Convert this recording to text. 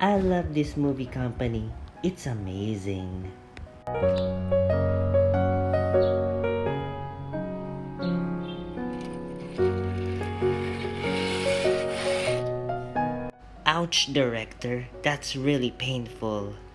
I love this movie company. It's amazing. Ouch, director. That's really painful.